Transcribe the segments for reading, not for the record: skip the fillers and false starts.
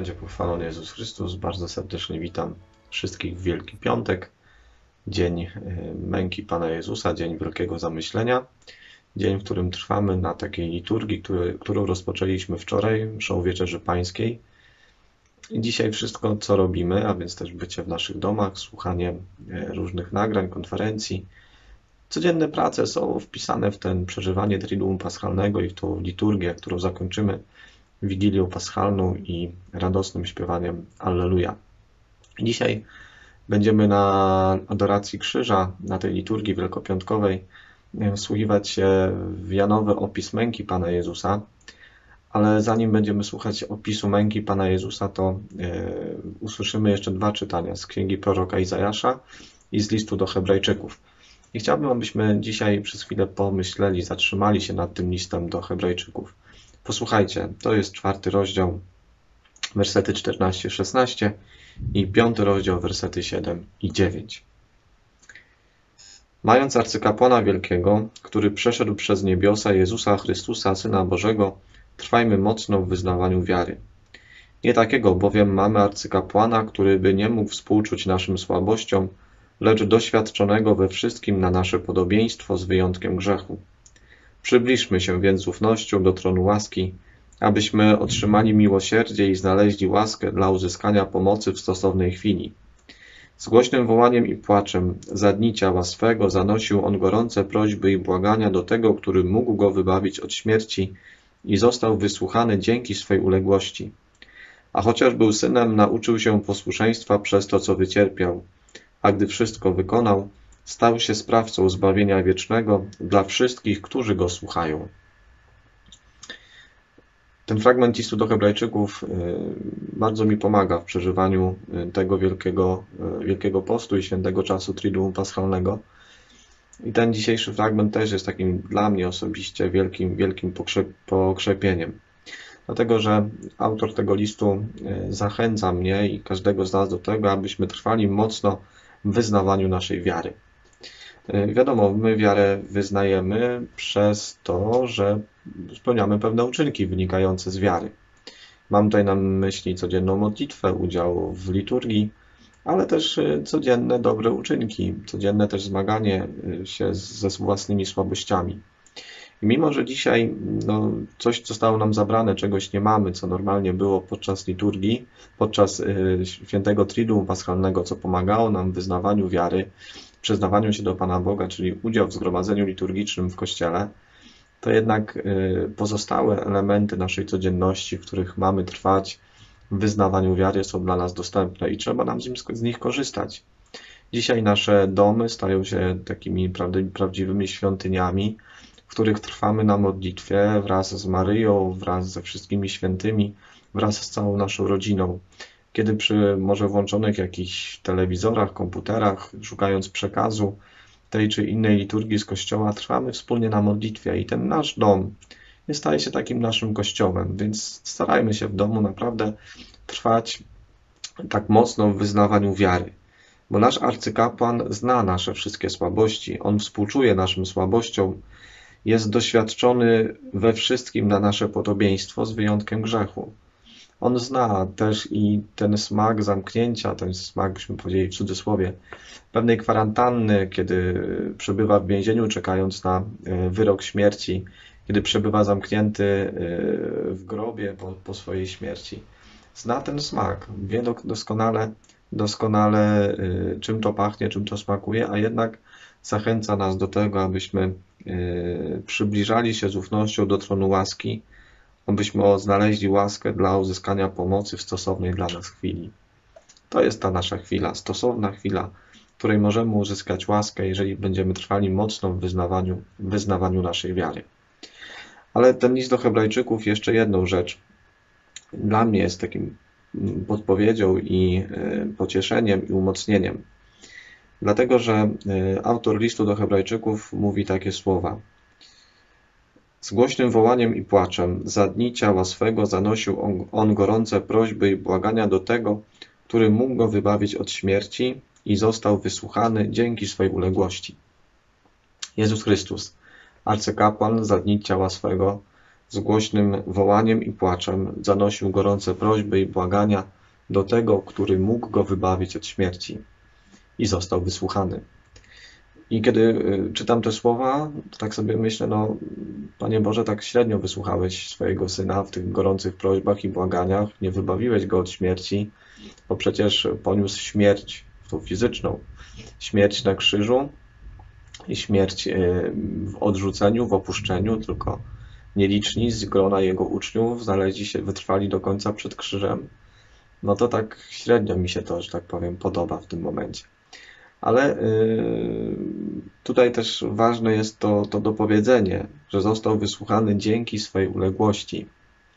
będzie pochwalony Jezus Chrystus. Bardzo serdecznie witam wszystkich w Wielki Piątek, dzień męki Pana Jezusa, dzień wielkiego zamyślenia, dzień, w którym trwamy na takiej liturgii, którą rozpoczęliśmy wczoraj, mszą Wieczerzy Pańskiej. I dzisiaj wszystko, co robimy, a więc też bycie w naszych domach, słuchanie różnych nagrań, konferencji, codzienne prace są wpisane w ten przeżywanie Triduum Paschalnego i w tą liturgię, którą zakończymy Wigilią Paschalną i radosnym śpiewaniem Alleluja. Dzisiaj będziemy na adoracji krzyża, na tej liturgii wielkopiątkowej wsłuchiwać się w Janowy opis męki Pana Jezusa, ale zanim będziemy słuchać opisu męki Pana Jezusa, to usłyszymy jeszcze dwa czytania z księgi proroka Izajasza i z listu do Hebrajczyków. I chciałbym, abyśmy dzisiaj przez chwilę pomyśleli, zatrzymali się nad tym listem do Hebrajczyków. Posłuchajcie, to jest 4 rozdział, wersety 14-16 i 5 rozdział, wersety 7 i 9. Mając arcykapłana wielkiego, który przeszedł przez niebiosa, Jezusa Chrystusa, Syna Bożego, trwajmy mocno w wyznawaniu wiary. Nie takiego bowiem mamy arcykapłana, który by nie mógł współczuć naszym słabościom, lecz doświadczonego we wszystkim na nasze podobieństwo z wyjątkiem grzechu. Przybliżmy się więc z ufnością do tronu łaski, abyśmy otrzymali miłosierdzie i znaleźli łaskę dla uzyskania pomocy w stosownej chwili. Z głośnym wołaniem i płaczem za dni ciała swego zanosił on gorące prośby i błagania do tego, który mógł go wybawić od śmierci i został wysłuchany dzięki swej uległości. A chociaż był synem, nauczył się posłuszeństwa przez to, co wycierpiał, a gdy wszystko wykonał, stał się sprawcą zbawienia wiecznego dla wszystkich, którzy go słuchają. Ten fragment listu do Hebrajczyków bardzo mi pomaga w przeżywaniu tego wielkiego postu i świętego czasu Triduum Paschalnego. I ten dzisiejszy fragment też jest takim dla mnie osobiście wielkim pokrzepieniem. Dlatego, że autor tego listu zachęca mnie i każdego z nas do tego, abyśmy trwali mocno w wyznawaniu naszej wiary. Wiadomo, my wiarę wyznajemy przez to, że spełniamy pewne uczynki wynikające z wiary. Mam tutaj na myśli codzienną modlitwę, udział w liturgii, ale też codzienne dobre uczynki, codzienne też zmaganie się ze własnymi słabościami. I mimo, że dzisiaj coś zostało nam zabrane, czegoś nie mamy, co normalnie było podczas liturgii, podczas świętego Triduum Paschalnego, co pomagało nam w wyznawaniu wiary, przyznawaniu się do Pana Boga, czyli udział w zgromadzeniu liturgicznym w Kościele, to jednak pozostałe elementy naszej codzienności, w których mamy trwać w wyznawaniu wiary, są dla nas dostępne i trzeba nam z nich korzystać. Dzisiaj nasze domy stają się takimi prawdziwymi świątyniami, w których trwamy na modlitwie wraz z Maryją, wraz ze wszystkimi świętymi, wraz z całą naszą rodziną. Kiedy przy może włączonych jakichś telewizorach, komputerach, szukając przekazu tej czy innej liturgii z Kościoła, trwamy wspólnie na modlitwie i ten nasz dom staje się takim naszym kościołem, więc starajmy się w domu naprawdę trwać tak mocno w wyznawaniu wiary. Bo nasz arcykapłan zna nasze wszystkie słabości, on współczuje naszym słabościom, jest doświadczony we wszystkim na nasze podobieństwo z wyjątkiem grzechu. On zna też i ten smak zamknięcia, ten smak, byśmy powiedzieli w cudzysłowie, pewnej kwarantanny, kiedy przebywa w więzieniu, czekając na wyrok śmierci, kiedy przebywa zamknięty w grobie po swojej śmierci. Zna ten smak, wie doskonale czym to pachnie, czym to smakuje, a jednak zachęca nas do tego, abyśmy przybliżali się z ufnością do tronu łaski, abyśmy znaleźli łaskę dla uzyskania pomocy w stosownej dla nas chwili. To jest ta nasza chwila, stosowna chwila, w której możemy uzyskać łaskę, jeżeli będziemy trwali mocno w wyznawaniu naszej wiary. Ale ten list do Hebrajczyków jeszcze jedną rzecz dla mnie jest takim podpowiedzią i pocieszeniem i umocnieniem. Dlatego, że autor listu do Hebrajczyków mówi takie słowa. Z głośnym wołaniem i płaczem za dni ciała swego zanosił on gorące prośby i błagania do tego, który mógł go wybawić od śmierci i został wysłuchany dzięki swej uległości. Jezus Chrystus, arcykapłan za dni ciała swego, z głośnym wołaniem i płaczem zanosił gorące prośby i błagania do tego, który mógł go wybawić od śmierci i został wysłuchany. I kiedy czytam te słowa, to tak sobie myślę, no Panie Boże, tak średnio wysłuchałeś swojego Syna w tych gorących prośbach i błaganiach, nie wybawiłeś Go od śmierci, bo przecież poniósł śmierć, tą fizyczną, śmierć na krzyżu i śmierć w odrzuceniu, w opuszczeniu, tylko nieliczni z grona Jego uczniów znaleźli się, wytrwali do końca przed krzyżem. No to tak średnio mi się to, że tak powiem, podoba w tym momencie. Ale tutaj też ważne jest to dopowiedzenie, że został wysłuchany dzięki swojej uległości.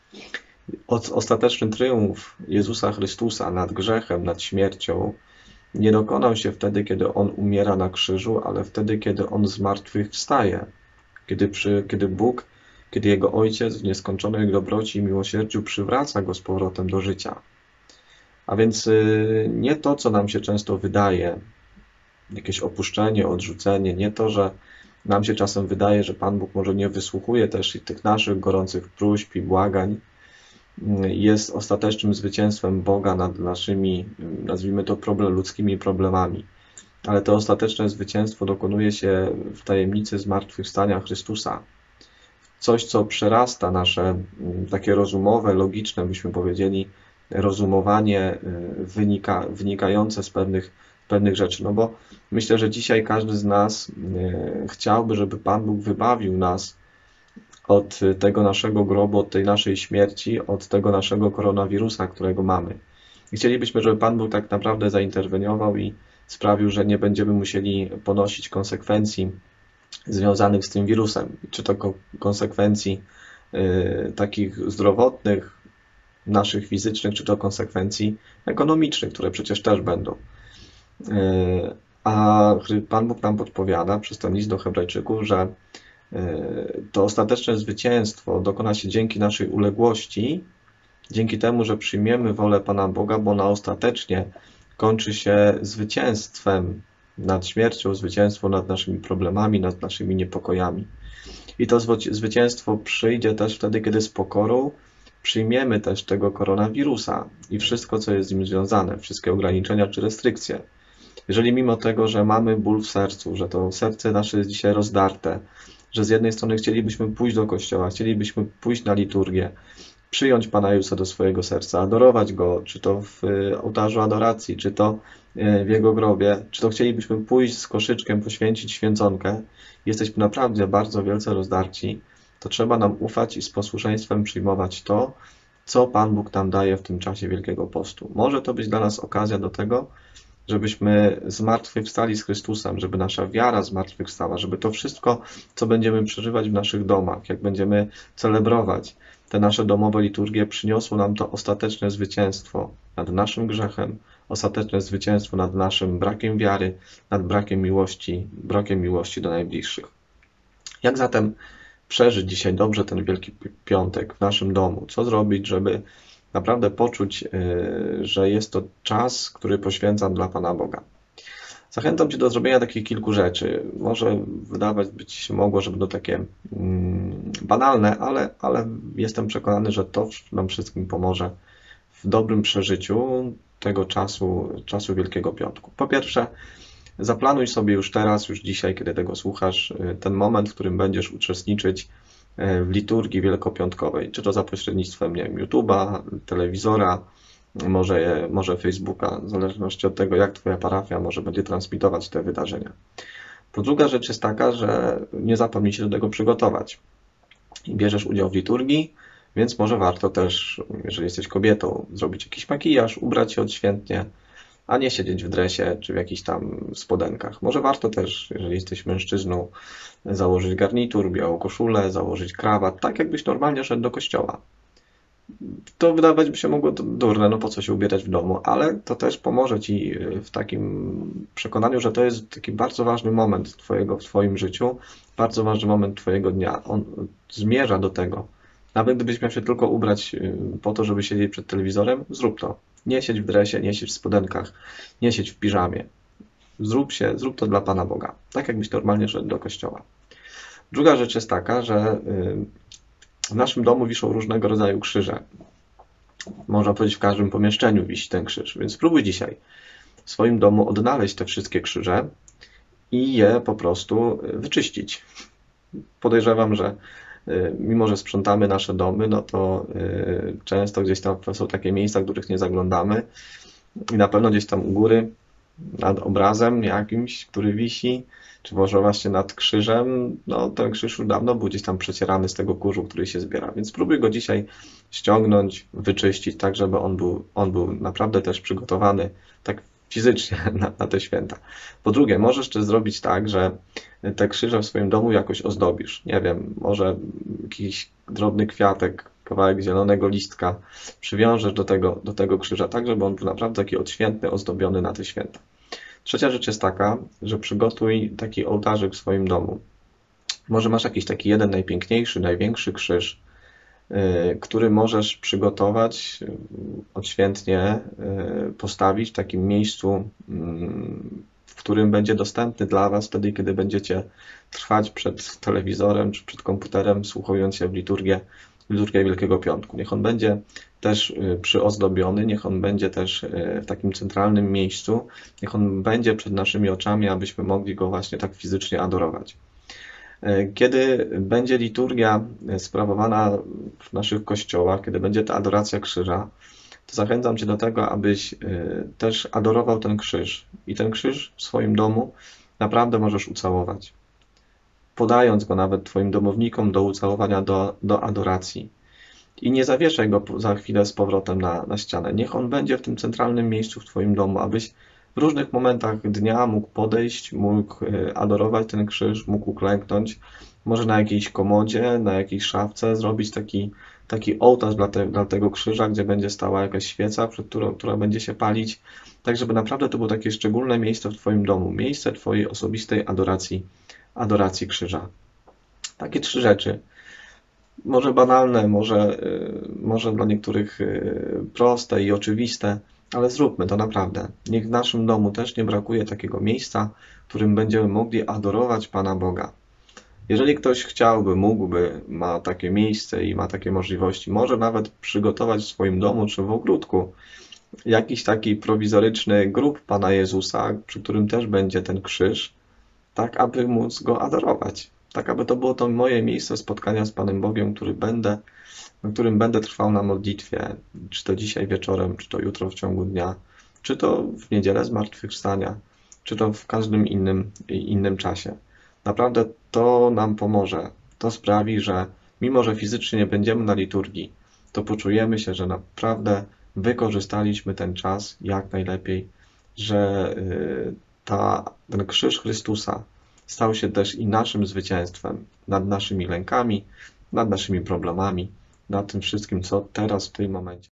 Ostateczny triumf Jezusa Chrystusa nad grzechem, nad śmiercią nie dokonał się wtedy, kiedy On umiera na krzyżu, ale wtedy, kiedy On z martwych wstaje. Kiedy Bóg, kiedy Jego Ojciec w nieskończonej dobroci i miłosierdziu przywraca Go z powrotem do życia. A więc nie to, co nam się często wydaje, jakieś opuszczenie, odrzucenie, nie to, że nam się czasem wydaje, że Pan Bóg może nie wysłuchuje też i tych naszych gorących próśb i błagań, jest ostatecznym zwycięstwem Boga nad naszymi, nazwijmy to, ludzkimi problemami. Ale to ostateczne zwycięstwo dokonuje się w tajemnicy zmartwychwstania Chrystusa. Coś, co przerasta nasze takie rozumowe, logiczne, byśmy powiedzieli, rozumowanie wynikające z pewnych rzeczy. No bo myślę, że dzisiaj każdy z nas chciałby, żeby Pan Bóg wybawił nas od tego naszego grobu, od tej naszej śmierci, od tego naszego koronawirusa, którego mamy. I chcielibyśmy, żeby Pan Bóg tak naprawdę zainterweniował i sprawił, że nie będziemy musieli ponosić konsekwencji związanych z tym wirusem. Czy to konsekwencji takich zdrowotnych, naszych fizycznych, czy to konsekwencji ekonomicznych, które przecież też będą. A Pan Bóg nam podpowiada przez ten list do Hebrajczyków, że to ostateczne zwycięstwo dokona się dzięki naszej uległości, dzięki temu, że przyjmiemy wolę Pana Boga, bo ona ostatecznie kończy się zwycięstwem nad śmiercią, zwycięstwo nad naszymi problemami, nad naszymi niepokojami. I to zwycięstwo przyjdzie też wtedy, kiedy z pokorą przyjmiemy też tego koronawirusa i wszystko, co jest z nim związane, wszystkie ograniczenia czy restrykcje. Jeżeli mimo tego, że mamy ból w sercu, że to serce nasze jest dzisiaj rozdarte, że z jednej strony chcielibyśmy pójść do kościoła, chcielibyśmy pójść na liturgię, przyjąć Pana Jezusa do swojego serca, adorować Go, czy to w ołtarzu adoracji, czy to w Jego grobie, czy to chcielibyśmy pójść z koszyczkiem, poświęcić święconkę, jesteśmy naprawdę bardzo wielce rozdarci, to trzeba nam ufać i z posłuszeństwem przyjmować to, co Pan Bóg nam daje w tym czasie Wielkiego Postu. Może to być dla nas okazja do tego, żebyśmy zmartwychwstali z Chrystusem, żeby nasza wiara zmartwychwstała, żeby to wszystko, co będziemy przeżywać w naszych domach, jak będziemy celebrować te nasze domowe liturgie, przyniosło nam to ostateczne zwycięstwo nad naszym grzechem, ostateczne zwycięstwo nad naszym brakiem wiary, nad brakiem miłości do najbliższych. Jak zatem przeżyć dzisiaj dobrze ten Wielki Piątek w naszym domu? Co zrobić, żeby naprawdę poczuć, że jest to czas, który poświęcam dla Pana Boga? Zachęcam Cię do zrobienia takich kilku rzeczy. Może wydawać być się mogło, że będą takie banalne, ale jestem przekonany, że to nam wszystkim pomoże w dobrym przeżyciu tego czasu Wielkiego Piątku. Po pierwsze, zaplanuj sobie już teraz, już dzisiaj, kiedy tego słuchasz, ten moment, w którym będziesz uczestniczyć w liturgii wielkopiątkowej, czy to za pośrednictwem, nie wiem, YouTube'a, telewizora, może Facebooka, w zależności od tego, jak Twoja parafia może będzie transmitować te wydarzenia. Po druga rzecz jest taka, że nie zapomnij się do tego przygotować. Bierzesz udział w liturgii, więc może warto też, jeżeli jesteś kobietą, zrobić jakiś makijaż, ubrać się odświętnie, a nie siedzieć w dresie czy w jakichś tam spodenkach. Może warto też, jeżeli jesteś mężczyzną, założyć garnitur, białą koszulę, założyć krawat, tak jakbyś normalnie szedł do kościoła. To wydawać by się mogło durne, no po co się ubierać w domu, ale to też pomoże Ci w takim przekonaniu, że to jest taki bardzo ważny moment w Twoim życiu, bardzo ważny moment Twojego dnia. On zmierza do tego. Nawet gdybyś miał się tylko ubrać po to, żeby siedzieć przed telewizorem, zrób to. Nie siedź w dresie, nie siedź w spodenkach, nie siedź w piżamie. Zrób to dla Pana Boga, tak jakbyś normalnie szedł do kościoła. Druga rzecz jest taka, że W naszym domu wiszą różnego rodzaju krzyże. Można powiedzieć, w każdym pomieszczeniu wisi ten krzyż, więc spróbuj dzisiaj w swoim domu odnaleźć te wszystkie krzyże i je po prostu wyczyścić. Podejrzewam, że mimo że sprzątamy nasze domy, no to często gdzieś tam są takie miejsca, w których nie zaglądamy i na pewno gdzieś tam u góry nad obrazem jakimś, który wisi, czy może właśnie nad krzyżem, no ten krzyż już dawno był gdzieś tam przecierany z tego kurzu, który się zbiera, więc spróbuj go dzisiaj ściągnąć, wyczyścić, tak żeby on był naprawdę też przygotowany tak fizycznie na te święta. Po drugie, możesz jeszcze zrobić tak, że te krzyże w swoim domu jakoś ozdobisz. Nie wiem, może jakiś drobny kwiatek, kawałek zielonego listka przywiążesz do tego krzyża, tak żeby on był naprawdę taki odświętny, ozdobiony na te święta. Trzecia rzecz jest taka, że przygotuj taki ołtarzyk w swoim domu. Może masz jakiś taki jeden najpiękniejszy, największy krzyż, który możesz przygotować, odświętnie postawić w takim miejscu, w którym będzie dostępny dla Was wtedy, kiedy będziecie trwać przed telewizorem czy przed komputerem, wsłuchując się w liturgię Wielkiego Piątku. Niech on będzie też przyozdobiony, niech on będzie też w takim centralnym miejscu, niech on będzie przed naszymi oczami, abyśmy mogli go właśnie tak fizycznie adorować. Kiedy będzie liturgia sprawowana w naszych kościołach, kiedy będzie ta adoracja krzyża, to zachęcam Cię do tego, abyś też adorował ten krzyż. I ten krzyż w swoim domu naprawdę możesz ucałować, podając go nawet Twoim domownikom do ucałowania, do adoracji. I nie zawieszaj go za chwilę z powrotem na ścianę. Niech on będzie w tym centralnym miejscu w Twoim domu, abyś w różnych momentach dnia mógł podejść, mógł adorować ten krzyż, mógł uklęknąć, może na jakiejś komodzie, na jakiejś szafce zrobić taki ołtarz dla tego krzyża, gdzie będzie stała jakaś świeca, która będzie się palić, tak żeby naprawdę to było takie szczególne miejsce w Twoim domu, miejsce Twojej osobistej adoracji krzyża. Takie 3 rzeczy. Może banalne, może dla niektórych proste i oczywiste, ale zróbmy to naprawdę. Niech w naszym domu też nie brakuje takiego miejsca, w którym będziemy mogli adorować Pana Boga. Jeżeli ktoś chciałby, mógłby, ma takie miejsce i ma takie możliwości, może nawet przygotować w swoim domu czy w ogródku jakiś taki prowizoryczny grób Pana Jezusa, przy którym też będzie ten krzyż, tak aby móc Go adorować. Tak aby to było to moje miejsce spotkania z Panem Bogiem, w którym będę trwał na modlitwie, czy to dzisiaj wieczorem, czy to jutro w ciągu dnia, czy to w niedzielę zmartwychwstania, czy to w każdym innym czasie. Naprawdę to nam pomoże. To sprawi, że mimo, że fizycznie nie będziemy na liturgii, to poczujemy się, że naprawdę wykorzystaliśmy ten czas jak najlepiej, że ten krzyż Chrystusa stał się też i naszym zwycięstwem nad naszymi lękami, nad naszymi problemami, nad tym wszystkim, co teraz w tym momencie